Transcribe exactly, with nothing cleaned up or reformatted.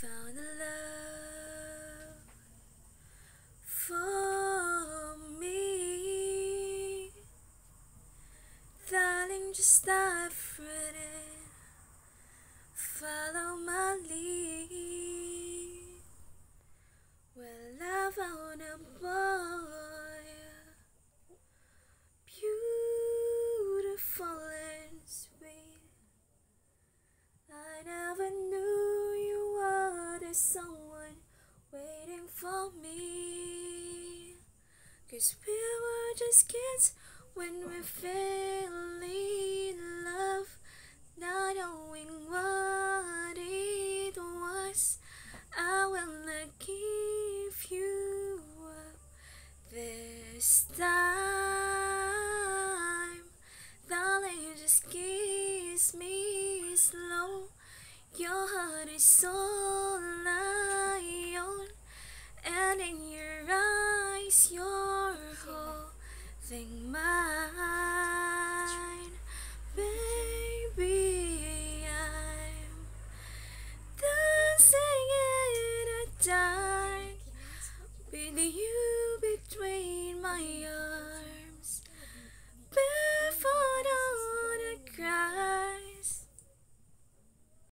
found a love for me. Darling, just dive right in, follow my lead. Well, I found a boy, beautiful and sweet. I never knew you were the someone waiting for me. 'Cause we were just kids when we fell in love, not knowing what it was. I will not give you up this time. Darling, just kiss me slow. Your heart is all I own, and in your eyes you're holding mine. Baby, I'm dancing in the dark with you between my arms.